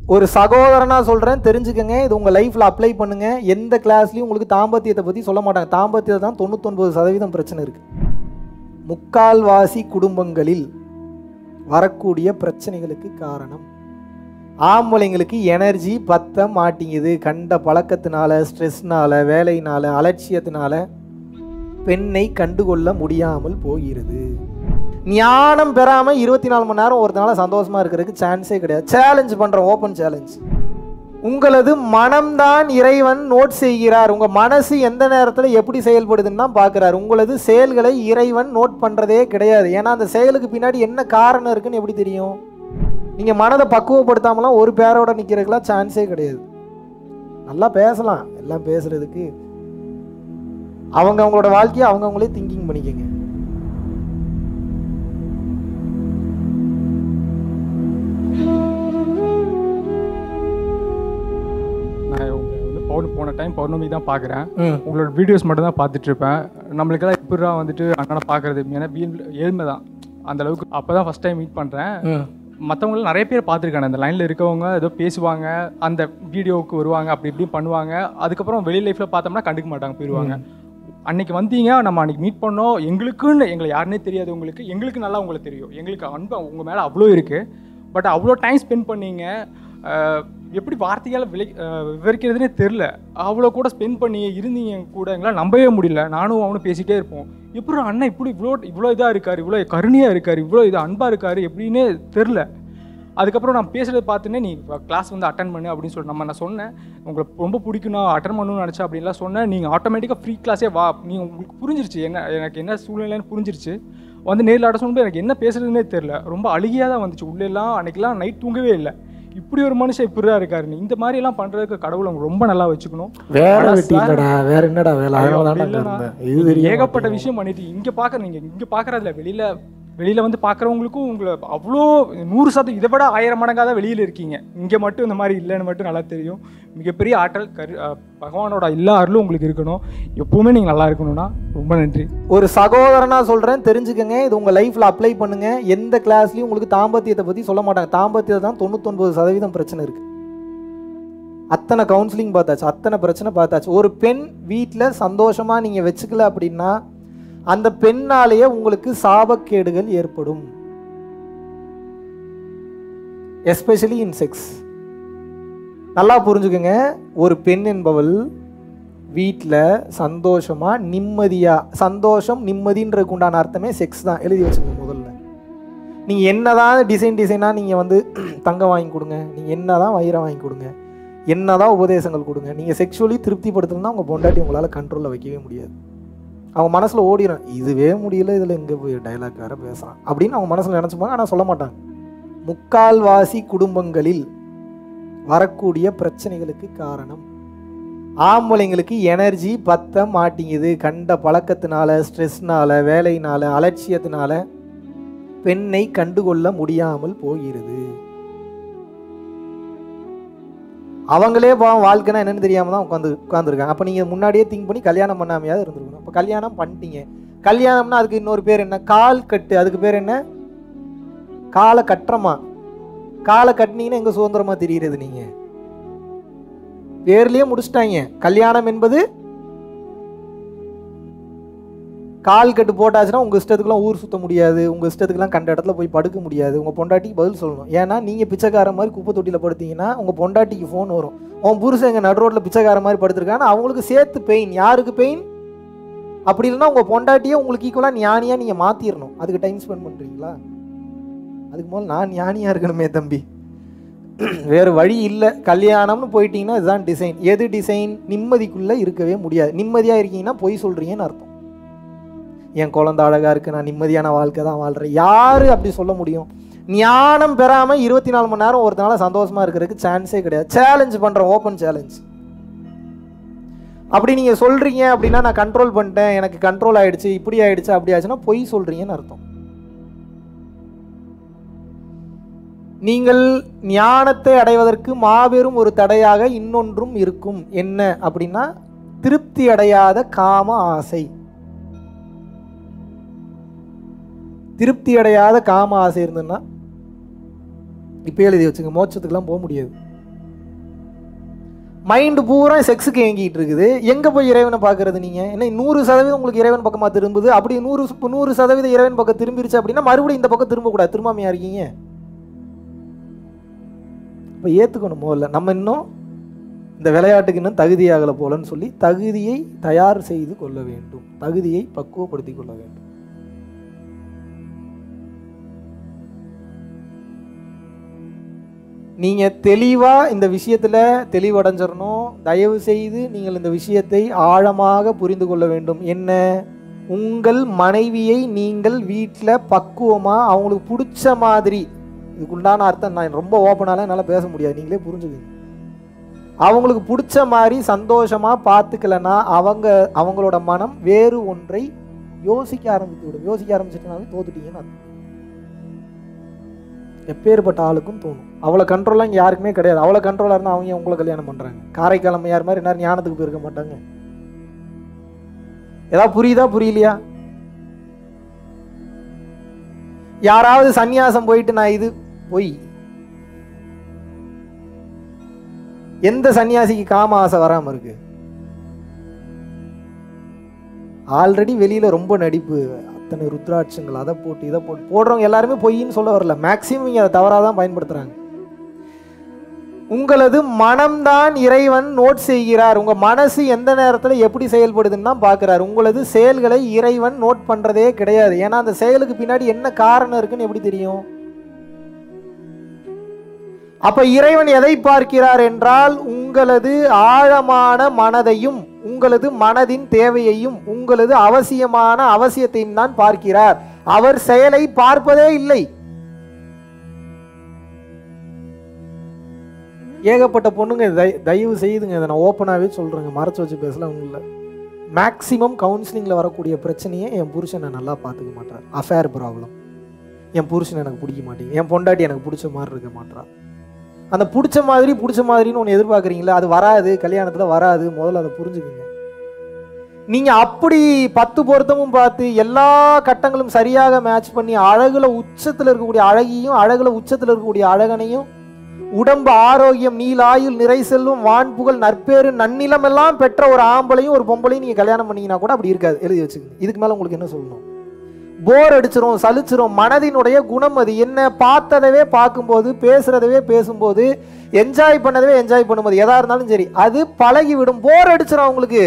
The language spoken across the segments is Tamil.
ஒரு சகோதரனா சொல்கிறேன், தெரிஞ்சுக்கங்க. இது உங்கள் லைஃப்பில் அப்ளை பண்ணுங்கள். எந்த கிளாஸ்லையும் உங்களுக்கு தாம்பத்தியத்தை பற்றி சொல்ல மாட்டாங்க. தாம்பத்தியத்தை தான் 99% பிரச்சனை இருக்குது. முக்கால்வாசி குடும்பங்களில் வரக்கூடிய பிரச்சனைகளுக்கு காரணம் ஆம்பளைங்களுக்கு எனர்ஜி பத்த மாட்டேங்குது. கண்ட பழக்கத்தினால, ஸ்ட்ரெஸ்னால, வேலையினால, அலட்சியத்தினால பெண்ணை கண்டுகொள்ள முடியாமல் போகிறது. ஞானம் பெறாமல் 24 மணி நேரம் ஒருத்தனால சந்தோஷமாக இருக்கிறதுக்கு சான்ஸே கிடையாது. சேலஞ்ச் பண்ணுறோம், ஓப்பன் சேலஞ்ச். உங்களது மனம்தான் இறைவன் நோட் செய்கிறார். உங்கள் மனசு எந்த நேரத்தில் எப்படி செயல்படுதுன்னு தான் பார்க்குறாரு. உங்களது செயல்களை இறைவன் நோட் பண்ணுறதே கிடையாது. ஏன்னா அந்த செயலுக்கு பின்னாடி என்ன காரணம் இருக்குன்னு எப்படி தெரியும்? நீங்கள் மனதை பக்குவப்படுத்தாமலாம் ஒரு பேரோட நிற்கிறதுக்கெலாம் சான்ஸே கிடையாது. நல்லா பேசலாம், எல்லாம் பேசுகிறதுக்கு அவங்களோட வாழ்க்கையை அவங்களே திங்கிங் பண்ணிக்கங்க. போன டைம் பௌர்ணமி தான் பார்க்குறேன். உங்களோட வீடியோஸ் மட்டும் தான் பார்த்துட்டு இருப்பேன். நம்மளுக்கெல்லாம் எப்படா வந்துட்டு அண்ணனை பார்க்குறது ஏன்னா ஏழ்மை தான் அந்த அளவுக்கு. அப்போ தான் ஃபஸ்ட் டைம் மீட் பண்ணுறேன். மற்றவங்களும் நிறைய பேர் பார்த்துருக்காங்க. அந்த லைனில் இருக்கவங்க ஏதோ பேசுவாங்க, அந்த வீடியோவுக்கு வருவாங்க, அப்படி இப்படி பண்ணுவாங்க. அதுக்கப்புறம் வெளி லைஃப்பில் பார்த்தோம்னா கண்டுக்க மாட்டாங்க, போயிடுவாங்க. அன்றைக்கி வந்தீங்க, நம்ம அன்றைக்கி மீட் பண்ணோம். எங்களுக்குன்னு எங்களை யாருன்னே தெரியாது, எங்களுக்கு நல்லா உங்களுக்கு தெரியும். எங்களுக்கு அன்பு உங்கள் மேலே அவ்வளோ இருக்குது. பட் அவ்வளோ டைம் ஸ்பெண்ட் பண்ணீங்க. எப்படி வார்த்தையால் விவரிக்கிறதுனே தெரில. அவ்வளோ கூட ஸ்பெண்ட் பண்ணி இருந்தீங்க கூட எங்களால் நம்பவே முடியல. நானும் அவனும் பேசிகிட்டே இருப்போம். எப்படி அண்ணன் இப்படி இவ்வளோ இதாக இருக்கார், இவ்வளோ கருணையாக இருக்கார், இவ்வளோ இது அன்பாக இருக்கார் எப்படின்னே தெரில. அதுக்கப்புறம் நான் பேசுகிறத பார்த்துன்னே நீ கிளாஸ் வந்து அட்டன் பண்ணு அப்படின்னு சொல்லி நான் சொன்னேன். உங்களுக்கு ரொம்ப பிடிக்கும், நான் அட்டன் பண்ணணும்னு நினச்சேன் அப்படின்லாம் சொன்னேன். நீங்கள் ஆட்டோமேட்டிக்காக ஃப்ரீ கிளாஸே வா, நீங்கள் உங்களுக்கு புரிஞ்சிருச்சு எனக்கு என்ன சூழ்நிலைன்னு புரிஞ்சிருச்சு. வந்து நேரில் அட்டன் பண்ணும்போது எனக்கு என்ன பேசுறதுன்னே தெரில. ரொம்ப அழுகியாக தான் வந்துச்சு உள்ளெல்லாம். அன்றைக்கெலாம் நைட் தூங்கவே இல்லை. இப்படி ஒரு மனுஷன் இப்படிதான் இருக்காரு. நீ இந்த மாதிரி எல்லாம் பண்றதுக்கு கடவுளை ரொம்ப நல்லா வச்சுக்கணும். வேற என்னடா வேலை? ஏகப்பட்ட விஷயம் பண்ணிட்டு இங்க பாக்குறீங்க, இங்க பாக்குறதுல வெளியில வந்து பாக்குறவங்களுக்கும் உங்களை அவ்வளோ 100% இதை விட 1000 மடங்காக தான் வெளியில இருக்கீங்க. இங்க மட்டும் இந்த மாதிரி இல்லைன்னு மட்டும் நல்லா தெரியும். மிகப்பெரிய ஆற்றல் பகவானோட எல்லா அருளும் உங்களுக்கு இருக்கணும். எப்பவுமே நீங்க நல்லா இருக்கணும்னா ரொம்ப நன்றி. ஒரு சகோதரனா சொல்றேன், தெரிஞ்சுக்கங்க. இது உங்க லைஃப்ல அப்ளை பண்ணுங்க. எந்த கிளாஸ்லயும் உங்களுக்கு தாம்பத்தியத்தை பத்தி சொல்ல மாட்டாங்க. தாம்பத்தியத்தை தான் 99% பிரச்சனை இருக்கு. அத்தனை கவுன்சிலிங் பார்த்தாச்சு, அத்தனை பிரச்சனை பார்த்தாச்சு. ஒரு பெண் வீட்டில் சந்தோஷமா நீங்க வச்சுக்கல அப்படின்னா அந்த பெண்ணாலேயே உங்களுக்கு சாபக்கேடுகள் ஏற்படும். Especially in sex. நல்லா புரிஞ்சுக்கங்க. ஒரு பெண் என்பவள் வீட்டில் சந்தோஷமா நிம்மதியா, சந்தோஷம் நிம்மதின்றதுக்கு உண்டான அர்த்தமே செக்ஸ் தான். எழுதி வச்சுக்கோங்க முதல்ல. நீங்கள் என்னதான் டிசைனாக நீங்கள் வந்து தங்கம் வாங்கி கொடுங்க, நீங்கள் என்னதான் வைரம் வாங்கி கொடுங்க, என்னதான் உபதேசங்கள் கொடுங்க, நீங்கள் செக்ஷுவலி திருப்திப்படுத்தணும்னா உங்கள் பொண்டாட்டி உங்களால் கண்ட்ரோலில் வைக்கவே முடியாது. அவங்க மனசில் ஓடிடும், இதுவே முடியல, இதில் எங்கே போய் டைலாக் வேறு பேசுகிறான் அப்படின்னு அவங்க மனசில் நினச்சிப்பாங்க. ஆனால் சொல்ல மாட்டாங்க. முக்கால்வாசி குடும்பங்களில் வரக்கூடிய பிரச்சனைகளுக்கு காரணம் ஆம்பளைங்களுக்கு எனர்ஜி பத்த மாட்டேங்குது. கண்ட பழக்கத்தினால, ஸ்ட்ரெஸ்னால, வேலையினால, அலட்சியத்தினால பெண்ணை கண்டுகொள்ள முடியாமல் போகிறது. அவங்களே வாழ்க்கைனா என்னன்னு தெரியாமல் தான் உட்காந்துருக்காங்க. அப்போ நீங்கள் முன்னாடியே திங்க் பண்ணி கல்யாணம் பண்ணாமையாவது இருந்திருக்கணும். இப்போ கல்யாணம் பண்ணிட்டீங்க. கல்யாணம்னா அதுக்கு இன்னொரு பேர் என்ன? கால் கட்டு. அதுக்கு பேர் என்ன? காலை கட்டுறமா. காலை கட்டினீங்கன்னா எங்கே சுதந்திரமாக தெரிகிறது? நீங்கள் பேர்லேயே முடிச்சிட்டாங்க. கல்யாணம் என்பது கால் கட்டு போட்டாச்சுன்னா உங்கள் இஷ்டத்துக்குலாம் ஊர் சுற்ற முடியாது, உங்கள் இஷ்டத்துக்குலாம் கண்ட இடத்துல போய் படுக்க முடியாது. உங்கள் பொண்டாட்டிக்கு பதில் சொல்லணும். ஏன்னா நீங்கள் பிச்சைக்கார மாதிரி குப்பை தொட்டியில் படுத்தீங்கன்னா உங்கள் பொண்டாட்டிக்கு ஃபோன் வரும், உன் புருஷன் எங்கள் நடு ரோட்டில் பிச்சைக்கார மாதிரி படுத்துருக்கான்னு. அவங்களுக்கு சேர்த்து பெயின். யாருக்கு பெயின்? அப்படி இல்லைன்னா உங்கள் பொண்டாட்டியே உங்களுக்கு ஈக்குவலாக ஞானியாக நீங்கள் மாற்றிடணும். அதுக்கு டைம் ஸ்பெண்ட் பண்ணுறீங்களா? அதுக்கு முதல்ல நான் ஞானியாக இருக்கணுமே தம்பி, வேறு வழி இல்லை. கல்யாணம்னு போயிட்டீங்கன்னா இதுதான் டிசைன். எது டிசைன்? நிம்மதிக்குள்ளே இருக்கவே முடியாது. நிம்மதியாக இருக்கீங்கன்னா பொய் சொல்கிறீங்கன்னு அர்த்தம். என் குழந்தை அழகாக இருக்குது, நான் நிம்மதியான வாழ்க்கை தான் வாழ்கிறேன். யார் அப்படி சொல்ல முடியும்? ஞானம் பெறாமல் 24 மணி நேரம் ஒருத்தனால சந்தோஷமாக இருக்கிறதுக்கு சான்ஸே கிடையாது. சேலஞ்ச் பண்ணுறோம், ஓப்பன் சேலஞ்ச். அப்படி நீங்கள் சொல்கிறீங்க அப்படின்னா நான் கண்ட்ரோல் பண்ணிட்டேன், எனக்கு கண்ட்ரோல் ஆகிடுச்சு, இப்படி ஆகிடுச்சு, அப்படி ஆச்சுன்னா பொய் சொல்கிறீங்கன்னு அர்த்தம். நீங்கள் ஞானத்தை அடைவதற்கு மாபெரும் ஒரு தடையாக இன்னொன்றும் இருக்கும். என்ன அப்படின்னா திருப்தி அடையாத காம ஆசை. திருப்தி அடையாத காம ஆசை இருந்ததுன்னா இப்போ எழுதி வச்சுங்க, மோட்சத்துக்கெல்லாம் போக முடியாது. மைண்டு பூரா செக்ஸுக்கு ஏங்கிட்டு இருக்குது. எங்கே போய் இறைவனை பார்க்குறது? நீங்கள் என்ன 100% உங்களுக்கு இறைவன் பக்கமாக திரும்புது. அப்படி 100% இறைவன் பக்கம் திரும்பிடுச்சு அப்படின்னா மறுபடியும் இந்த பக்கம் திரும்பக்கூடாது. திரும்பாமையாக இருக்கீங்க. இப்போ ஏற்றுக்கணும். முதல்ல நம்ம இன்னும் இந்த விளையாட்டுக்கு இன்னும் தகுதியாகலை போலன்னு சொல்லி தகுதியை தயார் செய்து கொள்ள வேண்டும். தகுதியை பக்குவப்படுத்தி கொள்ள வேண்டும். நீங்கள் தெளிவாக இந்த விஷயத்தில் தெளிவடைஞ்சிடணும். தயவு செய்து நீங்கள் இந்த விஷயத்தை ஆழமாக புரிந்து கொள்ள வேண்டும். என்ன? உங்கள் மனைவியை நீங்கள் வீட்டில் பக்குவமாக அவங்களுக்கு பிடிச்ச மாதிரி, இதுக்குண்டான அர்த்தம் நான் ரொம்ப ஓப்பனால என்னால் பேச முடியாது, நீங்களே புரிஞ்சுக்கங்க. அவங்களுக்கு பிடிச்ச மாதிரி சந்தோஷமாக பார்த்துக்கலன்னா அவங்களோட மனம் வேறு ஒன்றை யோசிக்க ஆரம்பித்து விடும். யோசிக்க ஆரம்பிச்சிட்டுனாலும் தோத்துட்டீங்கன்னு அர்த்தம். எப்பேற்பட்ட ஆளுக்கும் தோணும். அவ்வளோ கண்ட்ரோலாக இங்கே யாருக்குமே கிடையாது. அவ்வளோ கண்ட்ரோலாக இருந்தால் அவங்க உங்களை கல்யாணம் பண்ணுறாங்க. காரைக்கால் அம்மையார் மாதிரி எல்லாரும் ஞானத்துக்கு போயிருக்க மாட்டாங்க. ஏதாவது புரியுதா புரியலையா? யாராவது சன்னியாசம் போயிட்டு நான் இது போய் எந்த சன்னியாசிக்கு காம ஆசை வராமல் இருக்கு? ஆல்ரெடி வெளியில ரொம்ப நடிப்பு, அத்தனை ருத்ராட்சங்கள், அதை போட்டு இதை போட்டு போடுறவங்க எல்லாருமே பொய்ன்னு சொல்ல வரல. மேக்சிமம் இங்கே அதை தவறாக தான் பயன்படுத்துறாங்க. உங்களது மனம்தான் இறைவன் நோட் செய்கிறார். உங்க மனசு எந்த நேரத்தில் எப்படி செயல்படுதுன்னு தான் பார்க்கிறார். உங்களது செயல்களை இறைவன் நோட் பண்றதே கிடையாது. ஏன்னா அந்த செயலுக்கு பின்னாடி என்ன காரணம் இருக்குன்னு எப்படி தெரியும்? அப்ப இறைவன் எதை பார்க்கிறார் என்றால் உங்களது ஆழமான மனதையும் உங்களது மனதின் தேவையையும் உங்களது அவசியமான அவசியத்தையும் தான் பார்க்கிறார். அவர் செயலை பார்ப்பதே இல்லை. ஏகப்பட்ட பொண்ணுங்க தயவு செய்துங்க, இதை நான் ஓப்பனாகவே சொல்கிறேங்க, மறைச்சு வச்சு பேசலாம் ஒன்றும் இல்லை. மேக்சிமம் கவுன்சிலிங்கில் வரக்கூடிய பிரச்சனையே என் புருஷனை நல்லா பார்த்துக்க மாட்டார். Affair problem. என் புருஷன் எனக்கு பிடிக்க மாட்டேங்குது, என் பொண்டாட்டி எனக்கு பிடிச்ச மாதிரி இருக்க மாட்டான். அந்த பிடிச்ச மாதிரின்னு ஒன்று எதிர்பார்க்குறீங்களா? அது வராது, கல்யாணத்தில் வராது. முதல்ல அதை புரிஞ்சுக்குங்க. நீங்கள் அப்படி 10 பொருத்தமும் பார்த்து எல்லா கட்டங்களும் சரியாக மேட்ச் பண்ணி அழகுல உச்சத்தில் இருக்கக்கூடிய அழகியும் அழகுல உச்சத்தில் இருக்கக்கூடிய அழகனையும் உடம்பு ஆரோக்கியம் நீலாயுள் நிறை செல்வம் வான்புகழ் நற்பேறு நன்னிலம் எல்லாம் பெற்ற ஒரு ஆம்பளையும் ஒரு பொம்பளையும் நீங்கள் கல்யாணம் பண்ணீங்கன்னா கூட அப்படி இருக்காது. எழுதி வச்சுக்கோங்க. இதுக்கு மேலே உங்களுக்கு என்ன சொல்லணும்? போர் அடிச்சிரும், சலிச்சிரும். மனதினுடைய குணம் அது என்ன? பார்த்ததவே பார்க்கும்போது, பேசுறதவே பேசும்போது, என்ஜாய் பண்ணதவே என்ஜாய் பண்ணும்போது, எதா இருந்தாலும் சரி அது பழகிவிடும். போர் அடிச்சிடும் உங்களுக்கு.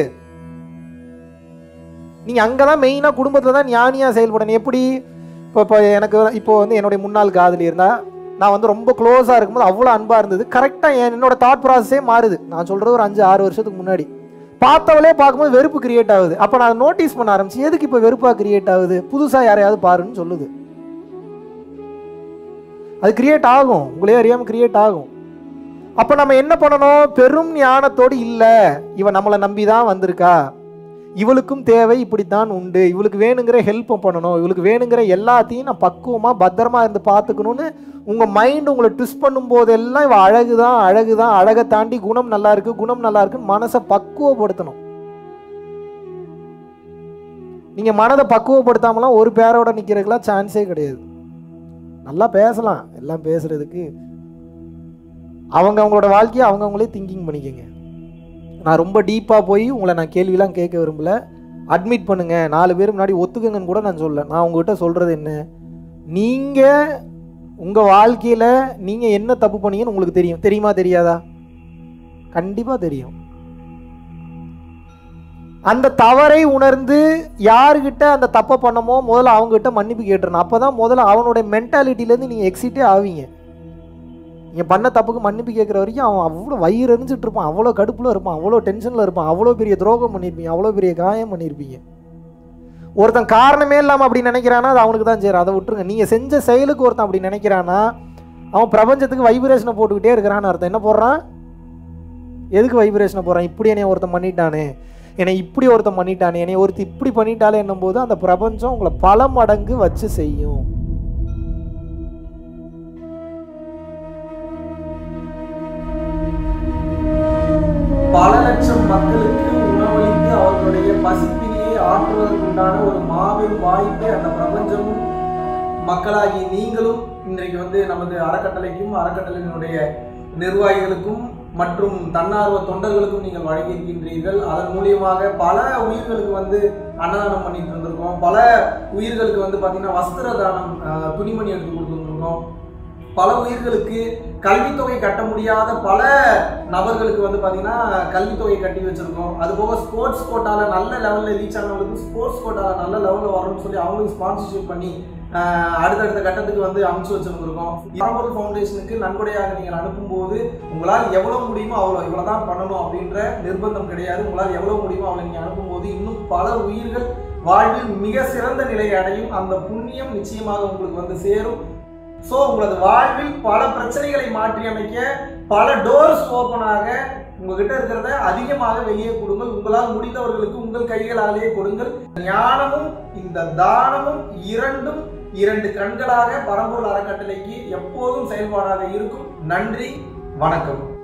நீங்க அங்கதான் மெயினா குடும்பத்துல தான் ஞானியா செயல்படணும். எப்படி? இப்போ எனக்கு இப்போ வந்து என்னுடைய முன்னாள் காதலி இருந்தா, நான் ரொம்ப க்ளோஸா இருக்கும்போது அவ்வளோ அன்பா இருந்தது. கரெக்டா என்னோட தாட் ப்ராசஸே மாறுது. நான் சொல்றது ஒரு 5-6 வருஷத்துக்கு முன்னாடி பார்த்தவளே பார்க்கும்போது வெறுப்பு கிரியேட் ஆகுது. அப்போ நான் நோட்டீஸ் பண்ண ஆரம்பிச்சு, எதுக்கு இப்போ வெறுப்பா கிரியேட் ஆகுது? புதுசா யாரையாவது பாருன்னு சொல்லுது. அது கிரியேட் ஆகும், உங்களே அறியாம கிரியேட் ஆகும். அப்போ நம்ம என்ன பண்ணணும்? பெரும் ஞானத்தோடு இல்லை, இவன் நம்மளை நம்பிதான் வந்திருக்கா, இவளுக்கும் தேவை இப்படித்தான் உண்டு, இவளுக்கு வேணுங்கிற ஹெல்ப் பண்ணணும், இவளுக்கு வேணுங்கிற எல்லாத்தையும் நான் பக்குவமா பத்திரமா இருந்து பார்த்துக்கணும்னு உங்க மைண்ட் உங்களை ட்விஸ்ட் பண்ணும் போதெல்லாம் இவ அழகுதான் அழகுதான், அழகை தாண்டி குணம் நல்லா இருக்கு, குணம் நல்லா இருக்குன்னு மனசை பக்குவப்படுத்தணும். நீங்க மனதை பக்குவப்படுத்தாமலாம் ஒரு பேரோட நிக்கிறதுக்கெல்லாம் சான்ஸே கிடையாது. நல்லா பேசலாம், எல்லாம் பேசுறதுக்கு அவங்களோட வாழ்க்கையை அவங்களே திங்கிங் பண்ணிக்கங்க. நான் ரொம்ப டீப்பாக போய் உங்களை நான் கேள்விலாம் கேட்க விரும்பல. அட்மிட் பண்ணுங்க, 4 பேர் முன்னாடி ஒத்துக்குங்கன்னு கூட நான் சொல்ல. நான் உங்ககிட்ட சொல்றது என்ன? நீங்கள் உங்கள் வாழ்க்கையில் நீங்கள் என்ன தப்பு பண்ணீங்கன்னு உங்களுக்கு தெரியும். தெரியுமா தெரியாதா? கண்டிப்பாக தெரியும். அந்த தவறை உணர்ந்து யாருக்கிட்ட அந்த தப்பை பண்ணமோ முதல்ல அவங்ககிட்ட மன்னிப்பு கேட்டுறணும். அப்போ தான் முதல்ல அவனுடைய மென்டாலிட்டியிலேருந்து நீங்கள் எக்ஸிட்டே ஆவீங்க. நீங்கள் பண்ண தப்புக்கு மன்னிப்பு கேட்குற வரைக்கும் அவன் அவ்வளோ வயிறு எரிஞ்சிட்டு இருப்பான், அவ்வளோ கடுப்பில் இருப்பான், அவ்வளோ டென்ஷனில் இருப்பான், அவ்வளோ பெரிய துரோகம் பண்ணியிருப்பீங்க, அவ்வளோ பெரிய காயம் பண்ணியிருப்பீங்க. ஒருத்தன் காரணமே இல்லாமல் அப்படி நினைக்கிறானா அது அவனுக்கு தான் சேரும், அதை விட்டுருங்க. நீங்கள் செஞ்ச செயலுக்கு ஒருத்தன் அப்படி நினைக்கிறானா அவன் பிரபஞ்சத்துக்கு வைப்ரேஷனை போட்டுக்கிட்டே இருக்கிறான்னு அர்த்தம். என்ன போடுறான்? எதுக்கு வைப்ரேஷனை போடுறான்? இப்படி என்னை ஒருத்தன் பண்ணிட்டானே, என்னை இப்படி ஒருத்தன் பண்ணிட்டானே, என்னை ஒருத்தர் இப்படி பண்ணிட்டாலே என்னும் போது அந்த பிரபஞ்சம் உங்களை பல மடங்கு வச்சு செய்யும். பல லட்சம் மக்களுக்கு உணவளித்து அவர்களுடைய பசிப்பினியை ஆற்றுவதற்குண்டான ஒரு மாபெரும் வாய்ப்பை அந்த பிரபஞ்சமும் மக்களாகி நீங்களும் இன்றைக்கு நமது அறக்கட்டளைக்கும் அறக்கட்டளையினுடைய நிர்வாகிகளுக்கும் மற்றும் தன்னார்வ தொண்டர்களுக்கும் நீங்கள் வழங்கியிருக்கின்றீர்கள். அதன் மூலியமாக பல உயிர்களுக்கு வந்து அன்னதானம் பண்ணிட்டு இருந்திருக்கோம். பல உயிர்களுக்கு வந்து பார்த்தீங்கன்னா வஸ்திர தானம், துணிமணி எடுத்து கொடுத்துருந்துருக்கோம். பல உயிர்களுக்கு கல்வித்தொகை கட்ட முடியாத பல நபர்களுக்கு வந்து பார்த்தீங்கன்னா கல்வித்தொகை கட்டி வச்சிருக்கோம். அதுபோக ஸ்போர்ட்ஸ் கோட்டாவில் நல்ல லெவலில் ரீச் ஆனவங்களுக்கு ஸ்போர்ட்ஸ் கோட்டாவில் நல்ல லெவலில் வரணும்னு சொல்லி அவங்களுக்கு ஸ்பான்சர்ஷிப் பண்ணி அடுத்தடுத்த கட்டத்துக்கு வந்து அமைச்சு வச்சிருந்திருக்கோம். பரம்பொருள் ஃபவுண்டேஷனுக்கு நன்கொடையாக நீங்கள் அனுப்பும்போது உங்களால் எவ்வளோ முடியுமோ இவ்வளோதான் பண்ணணும் அப்படின்ற நிர்பந்தம் கிடையாது. உங்களால் எவ்வளோ முடியுமோ அவ்வளோ நீங்கள் அனுப்பும்போது இன்னும் பல உயிர்கள் வாழ்வில் மிக சிறந்த நிலையை அடையும். அந்த புண்ணியம் நிச்சயமாக உங்களுக்கு வந்து சேரும். ஸோ உங்களது வாழ்வில் பல பிரச்சனைகளை மாற்றி அமைக்க பல டோர்ஸ் ஓப்பனாக உங்ககிட்ட இருக்கிறத அதிகமாக வெளியே கொடுங்கள். உங்களால் முடிந்தவர்களுக்கு உங்கள் கைகளாலேயே கொடுங்கள். ஞானமும் இந்த தானமும் இரண்டு கண்களாக பரம்பொருள் அறக்கட்டளைக்கு எப்போதும் செயல்பாடாக இருக்கும். நன்றி, வணக்கம்.